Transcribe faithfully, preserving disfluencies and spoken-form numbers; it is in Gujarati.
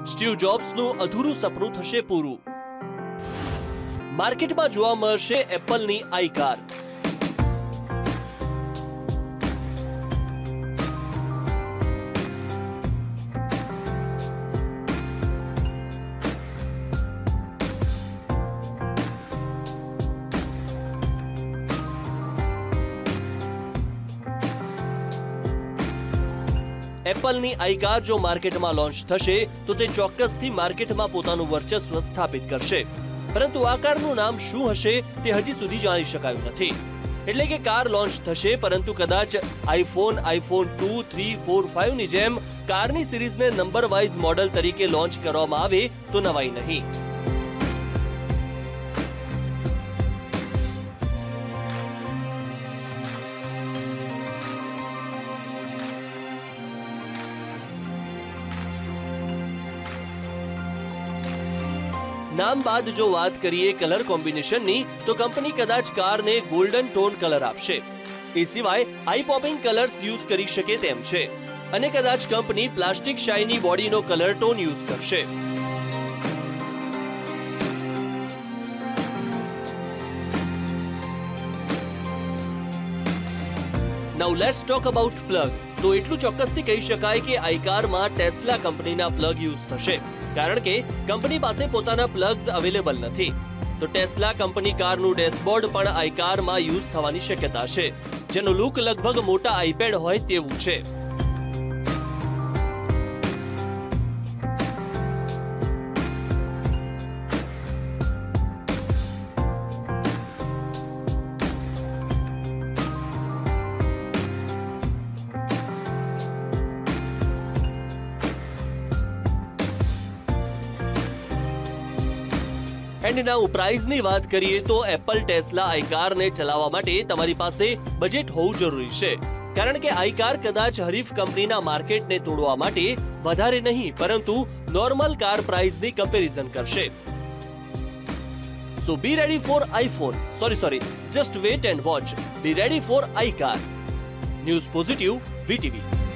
સ્ટીવ જોબ્સનું અધૂરું સપનું થશે પૂરું। માર્કેટમાં જોવા મળશે એપલની આઈ કાર। એપલની આઈ કાર જો માર્કેટમાં લોન્ચ થશે તો તે ચોક્કસથી માર્કેટમાં પોતાનું વર્ચસ્વ સ્થાપિત કરશે, પરંતુ આ કારનું નામ શું હશે તે હજી સુધી જાણી શકાયું નથી। એટલે કે કાર લોન્ચ થશે, પરંતુ કદાચ iPhone, iPhone two, three, four, five ની જેમ કારની સિરીઝને નંબર વાઇઝ મોડલ તરીકે લોન્ચ કરવામાં આવે તો નવાઈ નહીં। નામ બાદ જો વાત કરીએ કલર કોમ્બિનેશનની, તો કંપની કદાચ કારને ગોલ્ડન ટોન કલર આપશે। એ સિવાય આઈ પોપિંગ કલર્સ યુઝ કરી શકે તેમ છે, અને કદાચ કંપની પ્લાસ્ટિક શાઇની બોડીનો કલર ટોન યુઝ કરશે। Now let's talk about plug. તો એટલું ચોક્કસથી કહી શકાય કે આઈ કારમાં ટેસ્લા કંપનીના પ્લગ યુઝ થશે, કારણ કે કંપની પાસે પોતાના પ્લગ્સ અવેલેબલ નથી। તો ટેસ્લા કંપની કારનું ડેશબોર્ડ પણ આઈ કારમાં યુઝ થવાની શક્યતા છે, જેનો લુક લગભગ મોટા આઈપેડ હોય તેવું છે। એન્ડ નાઉ પ્રાઇઝની વાત કરીએ તો એપલ ટેસ્લા આઈ કારને ચલાવવા માટે તમારી પાસે બજેટ હોવું જરૂરી છે, કારણ કે આઈ કાર કદાચ હરીફ કંપનીના માર્કેટને તોડવા માટે વધારે નહીં પરંતુ નોર્મલ કાર પ્રાઇઝની કમ્પેરિઝન કરશે। So be ready for iPhone, sorry sorry just wait and watch, be ready for iCar. News positive, VTV.